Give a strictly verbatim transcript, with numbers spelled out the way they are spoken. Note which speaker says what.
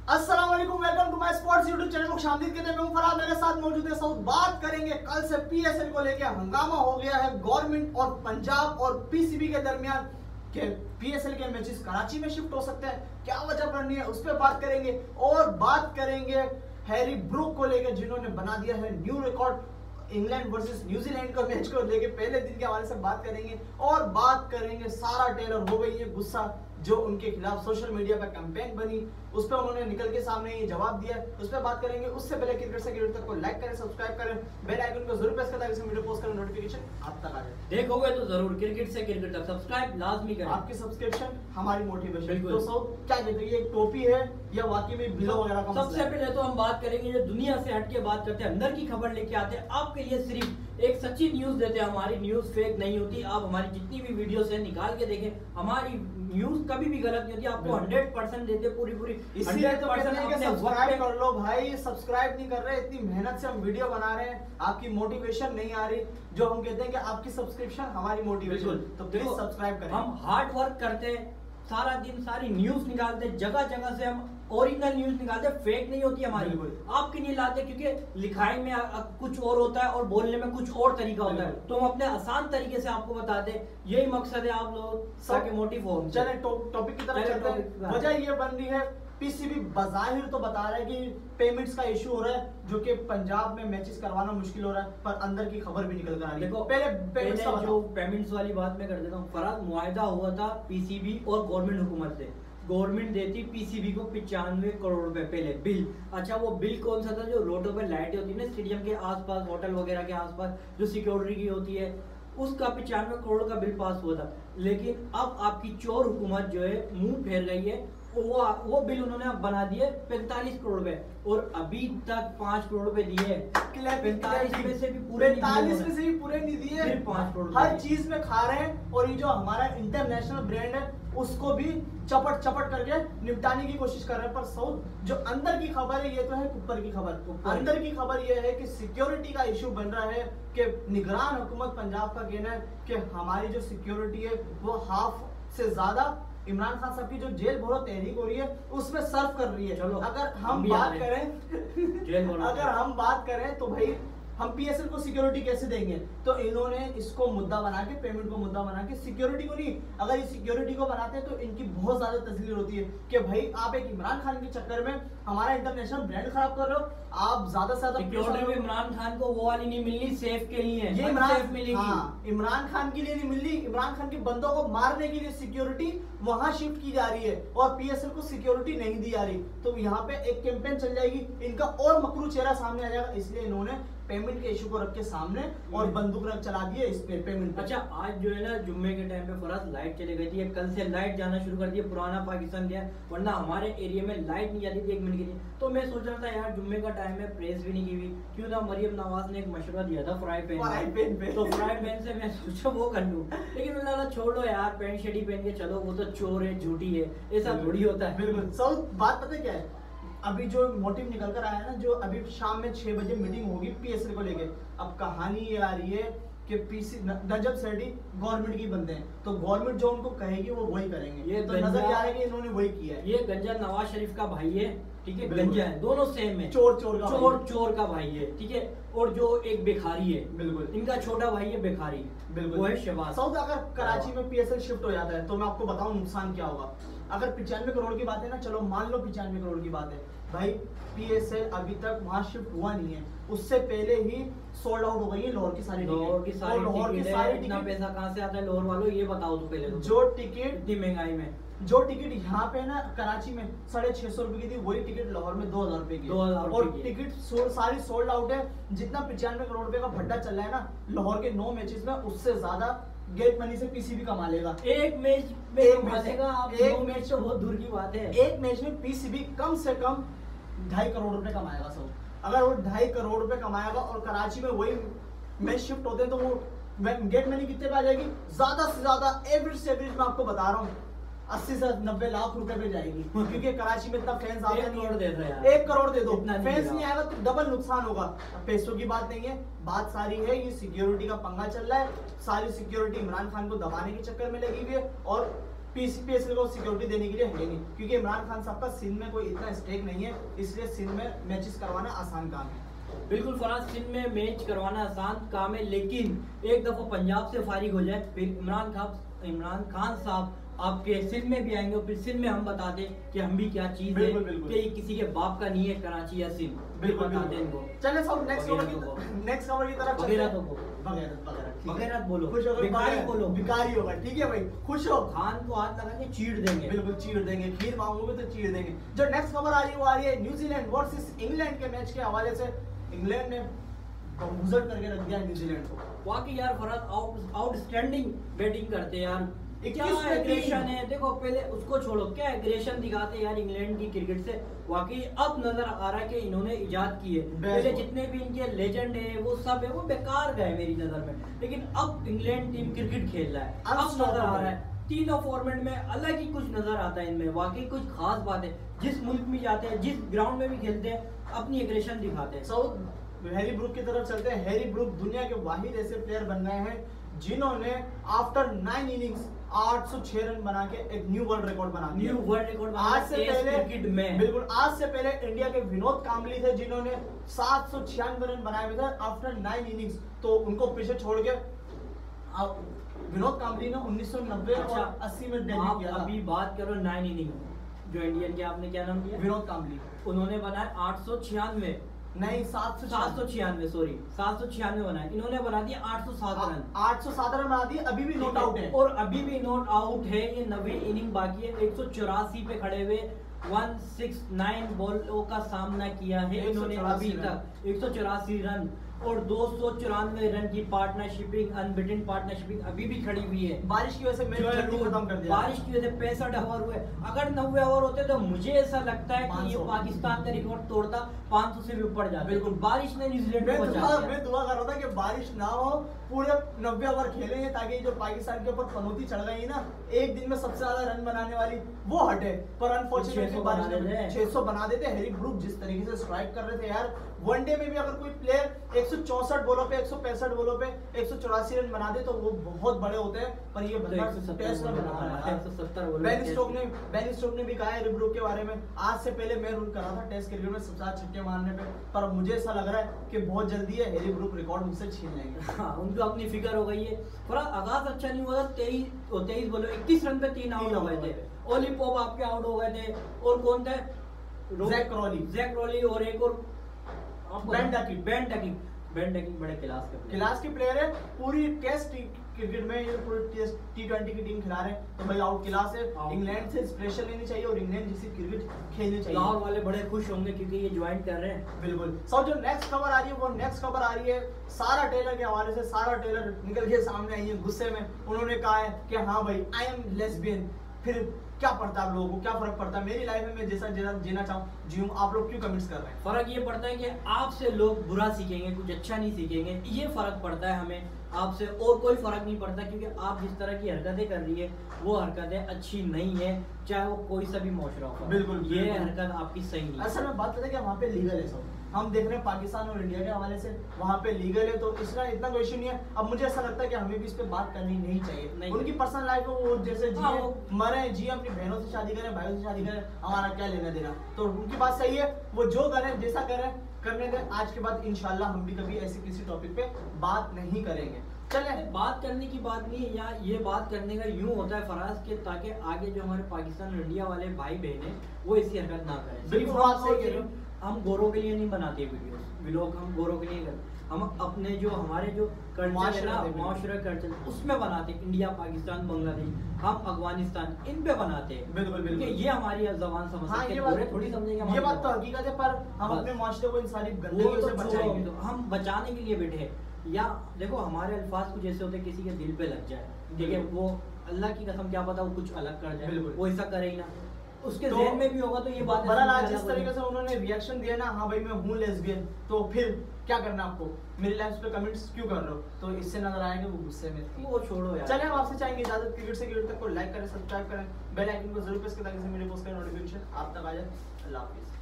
Speaker 1: अस्सलाम वालेकुम, welcome to my sports YouTube channel. खुशामदीद कहते हैं, मैं हूं फरहाद, मेरे साथ मौजूद है सऊद। बात करेंगे कल से पीएसएल को लेकर हंगामा हो गया है गवर्नमेंट और पंजाब और पीसीबी के दरमियान के पीएसएल के मैचेस कराची में शिफ्ट हो सकते हैं, क्या वजह बननी है उस पर बात करेंगे। और बात करेंगे हैरी ब्रूक को लेकर जिन्होंने बना दिया है new record England versus New Zealand का मैच को लेके पहले दिन के हवाले से बात करेंगे। और बात करेंगे सारा टेलर हो गई है गुस्सा, जो उनके खिलाफ सोशल मीडिया पर कैंपेन बनी उस पर उन्होंने निकल के सामने ये जवाब दिया, उस पर बात करेंगे। उससे पहले क्रिकेट से क्रिकेट तक को लाइक करें, सब्सक्राइब करें, बेल आइकन को जरूर प्रेस करें ताकि वीडियो पोस्ट करें नोटिफिकेशन आप तक आ जाए।
Speaker 2: देखोगे तो जरूर क्रिकेट से क्रिकेट तक सब्सक्राइब लाजमी करें,
Speaker 1: आपकी सब्सक्रिप्शन हमारी मोटिवेशन।
Speaker 2: बिल्कुल।
Speaker 1: तो सब क्या कहते हैं, ये एक टोपी है या वाकई में बिलो वगैरह का?
Speaker 2: सबसे पहले तो हम बात करेंगे जो दुनिया से हटके बात करते हैं, अंदर की खबर लेके आते हैं आपके लिए, सिर्फ एक सच्ची न्यूज देते हैं। हमारी न्यूज फेक नहीं होती, आप हमारी जितनी भी वीडियोस है निकाल के देखें, हमारी न्यूज कभी भी गलत नहीं होती, आपको हंड्रेड परसेंट देते पूरी पूरी।
Speaker 1: इसीलिए तो कहते हैं कि सब्सक्राइब कर लो भाई, सब्सक्राइब नहीं कर रहे, इतनी मेहनत से हम वीडियो बना रहे हैं, आपकी मोटिवेशन नहीं आ रही, जो हम कहते हैं कि आपकी सब्सक्रिप्शन हमारी मोटिवेशन। तो प्लीज सब्सक्राइब करें।
Speaker 2: हम हार्ड वर्क करते हैं, सारा दिन सारी न्यूज निकालते हैं, जगह जगह से हम ओरिजिनल न्यूज निकालते हैं, फेक नहीं होती हमारी। आपके नहीं लाते क्योंकि लिखाई में आ, आ, कुछ और होता है और बोलने में कुछ और तरीका होता है, तो हम अपने आसान तरीके से आपको बताते हैं। यही मकसद है आप लोग ताकि मोटिव हो।
Speaker 1: चले टॉपिक की तरफ चलते हैं। वजह ये बन रही है, पीसीबी बजाहिर तो बता रहा है कि पेमेंट्स का इशू हो रहा है, जो कि पंजाब में मैचेस करवाना मुश्किल हो रहा है, पर अंदर की खबर भी निकल कर आ रही है। देखो पहले पेमेंट्स का
Speaker 2: जो पेमेंट्स वाली बात मैं कर देता हूँ। फराज, मुआहिदा हुआ था पीसीबी और गवर्नमेंट हुकूमत से, गवर्नमेंट देती पीसीबी को पिचानवे करोड़ रुपए पहले बिल। अच्छा, वो बिल कौन सा था? जो रोडों पर लाइटें होती है ना स्टेडियम के आसपास, होटल वगैरह के आसपास जो सिक्योरिटी की होती है, उसका पिचानवे करोड़ का बिल पास हुआ था। लेकिन अब आपकी चोर हुकूमत जो है मुंह फेर गई है, वो वो बिल उन्होंने अब बना दिए पैंतालीस करोड़ रुपए, और अभी तक पांच करोड़ रुपए दिए। पैंतालीस में से भी पूरे
Speaker 1: पैंतालीस में से भी पूरे नहीं दिए,
Speaker 2: पांच करोड़
Speaker 1: हर चीज में खा रहे हैं। और ये जो हमारा इंटरनेशनल ब्रांड है उसको भी चपट चपट करके निपटाने की कोशिश कर रहे हैं। पर साउथ जो अंदर की खबर है, ये तो है ऊपर की खबर। अंदर की खबर ये है कि सिक्योरिटी का इशू बन रहा है, कि निगरान हुकूमत पंजाब का कहना है कि हमारी जो सिक्योरिटी है वो हाफ से ज्यादा इमरान खान साहब की जो जेल भरो तहरीक हो रही है उसमें सर्व कर रही है। चलो अगर हम बात करें अगर हम बात करें तो भाई हम पीएसएल को सिक्योरिटी कैसे देंगे? तो इन्होंने इसको मुद्दा बना के, पेमेंट को मुद्दा बना के, सिक्योरिटी को नहीं, अगर ये सिक्योरिटी को बनाते हैं तो इनकी बहुत ज्यादा तस्लीर होती है कि भाई आप एक इमरान खान के चक्कर में हमारा इंटरनेशनल ब्रांड खराब कर रहे हो। आप ज्यादा से ज्यादा
Speaker 2: सिक्योरिटी में इमरान खान को वो वाली नहीं मिलनी, सेफ के लिए
Speaker 1: ये इमरान मिलेगी। हाँ, इमरान खान के लिए नहीं मिलनी, इमरान खान के बंदों को मारने के लिए सिक्योरिटी वहां शिफ्ट की जा रही है और पीएसएल को सिक्योरिटी नहीं दी जा रही। तो यहाँ पे एक कैंपेन चल जाएगी, इनका और मकरू चेहरा सामने आ जाएगा। इसलिए इन्होंने पेमेंट के इशू को रख के सामने और बंदूक रख चला दिए इस पे पेमेंट।
Speaker 2: अच्छा, आज जो है ना जुम्मे के टाइम पे फराज लाइट चली गई थी, कल से लाइट जाना शुरू कर दिया, पुराना पाकिस्तान गया, वरना हमारे एरिया में लाइट नहीं जाती थी एक मिनट के लिए। तो मैं सोच रहा था यार जुम्मे का टाइम है, प्रेस भी नहीं की हुई, क्यों ना मरियम नवाज ने एक मशवरा दिया था फ्राई पैन
Speaker 1: फ्राई पैन पे,
Speaker 2: तो फ्राई पैन से मैं सोचा वो कर लूं, लेकिन मैंने लगा छोड़ लो यार, पैंट शर्ट ही पहन के चलो, वो तो चोर है, झूठी है, ऐसा थोड़ी होता है।
Speaker 1: बिल्कुल। सब बात पता क्या है, अभी जो मोटिव निकल कर आया है ना, जो अभी शाम में छह बजे मीटिंग होगी पीएसएल को लेके, अब कहानी ये आ रही है कि पीसी नजब सेठी गवर्नमेंट की बंदे हैं, तो गवर्नमेंट जो उनको कहेगी वो वही करेंगे। ये तो नजर आ रहा है कि इन्होंने वही किया है।
Speaker 2: ये गंजा नवाज शरीफ का भाई है, ठीक है, गंजा है, दोनों सेम है,
Speaker 1: चोर चोर का
Speaker 2: चोर चोर का भाई है, ठीक है। और जो एक बेखारी है,
Speaker 1: बिल्कुल
Speaker 2: इनका छोटा भाई है बेखारी,
Speaker 1: बिल्कुल,
Speaker 2: वो है शहबाज।
Speaker 1: साउथ अगर कराची में पीएसएल शिफ्ट हो जाता है तो मैं आपको बताऊं नुकसान क्या होगा। अगर पिचानवे करोड़ की बात है ना, चलो मान लो पिचानवे करोड़ की बात है भाई, पीएसएल अभी तक वहां शिफ्ट हुआ नहीं है, उससे पहले ही सोल्ड आउट हो गई है लाहौर की सारी
Speaker 2: लाहौर की सारी
Speaker 1: लाहौर की सारी
Speaker 2: इतना पैसा कहां से आता है लाहौर वालों, ये बताओ तो पहले। तो
Speaker 1: जो टिकट
Speaker 2: इतनी महंगाई में
Speaker 1: जो टिकट यहाँ पे ना कराची में साढ़े छह सौ रुपए की थी, वही टिकट लाहौर में दो हजार रुपए की,
Speaker 2: दो हजार
Speaker 1: और टिकट सारी सोल्ड आउट है। जितना पिचानवे करोड़ रुपए का भट्टा चल रहा है ना लाहौर के नौ मैचेस में, उससे ज्यादा गेट मनी से पीसीबी कमा लेगा।
Speaker 2: एक मैच में
Speaker 1: एक
Speaker 2: कमा लेगा आप,
Speaker 1: एक
Speaker 2: मैच तो बहुत दूर की बात है।
Speaker 1: एक मैच में पीसीबी कम से कम ढाई करोड़ रुपए कमाएगा सब। अगर वो ढाई करोड़ रुपए कमाएगा और कराची में वही मैच शिफ्ट होते हैं तो वो गेट मनी कितने पे आ जाएगी? ज्यादा से ज्यादा एवरेज से एवरेज मैं आपको बता रहा हूँ अस्सी से नब्बे लाख रुपए पे जाएगी, क्योंकि कराची में इतना फैंस आता नहीं है। एक करोड़ दे दो, फैंस नहीं आएगा तो डबल नुकसान होगा। पैसों की बात नहीं है, बात सारी है ये सिक्योरिटी का पंगा चल रहा है। सारी सिक्योरिटी इमरान खान को दबाने के चक्कर में लगी हुई है और पीसीपीएसएल को सिक्योरिटी देने के लिए है नहीं, क्योंकि इमरान खान साहब का सिंध में कोई इतना स्टेक नहीं है, इसलिए सिंध में मैचेस करवाना आसान काम है।
Speaker 2: बिल्कुल फराज, सिंध में मैच करवाना आसान काम है, लेकिन एक दफा पंजाब से फारिग हो जाए फिर इमरान खान इमरान खान साहब आपके सिंध में भी आएंगे और फिर सिंध में हम बता दें कि हम भी क्या चीज है कि किसी के बाप का नहीं है कराची या सिंध,
Speaker 1: बिल्कुल
Speaker 2: बता दें इनको।
Speaker 1: चलिए सब नेक्स्ट खबर की नेक्स्ट खबर की तरफ
Speaker 2: वगैरह तो बोलो,
Speaker 1: वगैरह वगैरह
Speaker 2: वगैरह बोलो,
Speaker 1: खुश हो
Speaker 2: भिखारी बोलो,
Speaker 1: भिखारी होगा, ठीक है भाई, खुश हो।
Speaker 2: खान को हाथ लगा के चीड़ देंगे,
Speaker 1: बिल्कुल चीड़ देंगे, खीर मांगोगे तो चीड़ देंगे। जो नेक्स्ट खबर आ रही है वो आ रही है न्यूजीलैंड वर्सेस इंग्लैंड के मैच के हवाले से। इंग्लैंड ने मुजर करके रख दिया न्यूजीलैंड को।
Speaker 2: वाकई यार फराज आउट आउटस्टैंडिंग बैटिंग करते यार, क्या
Speaker 1: इक्कीस में
Speaker 2: एग्रेशन है, देखो पहले उसको छोड़ो, क्या एग्रेशन दिखाते हैं यार इंग्लैंड की क्रिकेट से। वाकई अब नजर आ रहा है कि इन्होंने इजाद की है, पहले जितने भी इनके लेजेंड है वो सब है वो बेकार गए मेरी नजर में, लेकिन अब इंग्लैंड टीम क्रिकेट खेल रहा है, अब नजर आ रहा है तीनों फॉर्मेट में अलग ही कुछ नजर आता है इनमें। वाकई कुछ खास बात है, जिस मुल्क में जाते हैं जिस ग्राउंड में भी खेलते हैं अपनी एग्रेशन दिखाते हैं।
Speaker 1: साउथ हैरी ब्रूक की तरफ चलते हैं। हैरी ब्रूक दुनिया के वाहिद ऐसे प्लेयर बन गए हैं जिन्होंने आफ्टर नाइन इनिंग्स आठ सौ छह रन बना के एक न्यू वर्ल्ड रिकॉर्ड बना दिया।
Speaker 2: न्यू वर्ल्ड रिकॉर्ड
Speaker 1: आज से पहले
Speaker 2: क्रिकेट में
Speaker 1: बिल्कुल आज से पहले इंडिया के विनोद कांबली थे जिन्होंने सात सौ छियानवे रन बनाए हुए थे आफ्टर नाइन इनिंग्स, तो उनको पीछे छोड़ के विनोद कांबली ने उन्नीस सौ नब्बे
Speaker 2: अच्छा,
Speaker 1: और अस्सी में डेब्यू किया था।
Speaker 2: अभी बात करो नाइन इनिंग जो इंडियन के, आपने क्या नाम दिया?
Speaker 1: विनोद कांबली।
Speaker 2: उन्होंने बनाया आठ सौ छियानवे
Speaker 1: नहीं सात सौ
Speaker 2: सात सौ छियानवे सॉरी सात सौ छियानवे बनाए, इन्होंने बना दिया आठ सौ सात रन।
Speaker 1: आठ सौ सात रन बना दिए, अभी भी नॉट आउट है
Speaker 2: और अभी भी नॉट आउट है। ये नवी इनिंग बाकी है, एक सौ चौरासी पे खड़े हुए एक सौ उनहत्तर बॉलों का सामना किया है इन्होंने अभी तक, एक सौ चौरासी रन और दो सौ चौरानवे रन की पार्टनरशिपिंग अनबिटन पार्टनरशिपिंग अभी भी खड़ी हुई है।
Speaker 1: बारिश की वजह से मैच जल्दी खत्म कर दिया,
Speaker 2: बारिश की वजह से पैंसठ ओवर हुए, अगर नब्बे ओवर होते तो मुझे ऐसा लगता है कि ये पाकिस्तान का रिकॉर्ड तोड़ता, पाँच सौ से भी ऊपर जाता।
Speaker 1: बिल्कुल
Speaker 2: बारिश ने न्यूजीलैंड को बचा दिया।
Speaker 1: मैं दुआ कर रहा था कि बारिश ना हो, पूरे नब्बे ओवर खेलेंगे ताकि जो पाकिस्तान के ऊपर पनौती चढ़ गई ना एक दिन में सबसे ज्यादा रन बनाने वाली वो हटे, पर अनफॉर्चुनेटली बारिश ने छह सौ बना देते। हैरी ब्रूक जिस तरीके से स्ट्राइक कर रहे थे यार, वनडे में भी अगर कोई प्लेयर एक सौ चौसठ बॉलों पे एक सौ पैंसठ बॉलों पे एक सौ चौरासी रन बना दे तो वो बहुत बड़े होते हैं, पर ये बंदा टेस्ट में बना रहा है।
Speaker 2: एक सौ सत्तर
Speaker 1: बेन स्टोक ने बेन स्टोक ने भी कहा है हैरी ब्रूक के बारे में, आज से पहले मैं रूल कर रहा था टेस्ट क्रिकेट में सबसे ज्यादा छक्के मारने पे, पर मुझे ऐसा लग रहा है कि बहुत जल्दी है हैरी ब्रूक रिकॉर्ड मुझसे छीन लेंगे।
Speaker 2: हाँ, उनको अपनी फिक्र हो गई है। थोड़ा आगाज अच्छा नहीं हुआ था, तेईस तेईस बोलो इक्कीस रन पे तीन आउट हो गए थे। ओली पॉप आपके आउट हो गए थे, और कौन थे?
Speaker 1: जैक क्रॉली
Speaker 2: जैक क्रॉली और एक और
Speaker 1: Ben Duckett
Speaker 2: Ben Duckett Ben Duckett बड़े क्लास के प्लेयर
Speaker 1: क्लास के प्लेयर है। पूरी टेस्ट क्रिकेट में ये पूरी टेस्ट टी ट्वेंटी की टीम खिला रहे हैं तो भाई आउट क्लास है। इंग्लैंड से इंस्पिरेशन लेनी चाहिए और इंग्लैंड जैसी क्रिकेट खेलनी चाहिए।
Speaker 2: लाहौर वाले बड़े खुश होंगे क्योंकि ये ज्वाइन कर रहे हैं।
Speaker 1: बिल्कुल। सो जो नेक्स्ट खबर आ रही है वो नेक्स्ट खबर आ रही है सारा टेलर के हवाले से। सारा टेलर निकल के सामने आई है गुस्से में, उन्होंने कहा है कि हाँ भाई आई एम लेस्बियन। फिर क्या पड़ता है आप लोगों को, क्या फर्क पड़ता है मेरी लाइफ में, मैं जैसा जीना जीना चाहूँ जीऊँ, आप लोग क्यों कमेंट्स कर रहे हैं?
Speaker 2: फर्क ये पड़ता है कि आपसे लोग बुरा सीखेंगे, कुछ अच्छा नहीं सीखेंगे, ये फर्क पड़ता है हमें आपसे, और कोई फर्क नहीं पड़ता, क्योंकि आप जिस तरह की हरकतें कर रही है वो हरकतें अच्छी नहीं है, चाहे वो कोई सा भी मुआशरा हो।
Speaker 1: बिल्कुल
Speaker 2: ये हरकत आपकी सही नहीं है।
Speaker 1: असल में बात पता है कि वहाँ पे लीगल है सब, हम देख रहे हैं पाकिस्तान और इंडिया के हवाले से वहाँ पे लीगल है तो इसका इतना कोई इशू नहीं है। अब मुझे ऐसा लगता है कि हमें भी इस पे बात करनी नहीं चाहिए। नहीं उनकी पर्सनल लाइफ है, वो जैसे
Speaker 2: हाँ,
Speaker 1: जिए मरे जिए, अपनी बहनों से शादी करें, भाइयों से शादी करें, हमारा क्या लेना देना। तो उनकी बात सही है, वो जो करें जैसा करें करने दें। आज के बाद इंशाल्लाह हम भी कभी ऐसे किसी टॉपिक पे बात नहीं करेंगे। चले
Speaker 2: बात करने की बात नहीं है, या ये बात करने का यूं होता है फराज के, ताकि आगे जो हमारे पाकिस्तान और इंडिया वाले भाई बहन है वो ऐसी हरकत ना करें।
Speaker 1: बिल्कुल बात सही कह रहे हो।
Speaker 2: हम गोरों के लिए नहीं बनाते वीडियोस व्लॉग, हम गोरों के लिए करते, हम अपने जो हमारे जो कल्चर है ना, माशरा कल्चर उसमें बनाते, इंडिया पाकिस्तान बांग्लादेश, हम अफगानिस्तान इन पे बनाते हैं।
Speaker 1: बिल्कुल बिल्कुल,
Speaker 2: ये हमारी जबान समझ
Speaker 1: हाँ,
Speaker 2: सकते
Speaker 1: ये
Speaker 2: हैं,
Speaker 1: बात
Speaker 2: थोड़ी समझेंगे।
Speaker 1: ये बात तो हकीकत है, पर हम अपने माशरे को इन सारी गंदगी से बचाएंगे।
Speaker 2: तो हम बचाने के लिए बैठे हैं। या देखो हमारे अल्फाज कुछ ऐसे होते हैं किसी के दिल पे लग जाए, ठीक है, वो अल्लाह की कसम क्या पता वो कुछ अलग कर जाए, वो ऐसा करे ही ना, उसके
Speaker 1: तो,
Speaker 2: ज़हन में भी होगा तो ये बात
Speaker 1: बहरहाल जिस तरीके से उन्होंने रिएक्शन दिया ना, हाँ भाई मैं हूँ लेस्बियन, तो फिर क्या करना आपको, मेरी लाइफ पे कमेंट्स क्यों कर रहे हो? तो इससे नजर आएगा वो गुस्से में थी।
Speaker 2: वो छोड़ो यार।
Speaker 1: चले हम आपसे चाहेंगे इजाजत, क्रिकेट से क्रिकेट तक को लाइक करें, सब्सक्राइब करें, बेल आइकन को जरूर प्रेस करें ताकि मेरे पोस्ट का नोटिफिकेशन आप तक आ जाए। अल्लाह हाफिज़।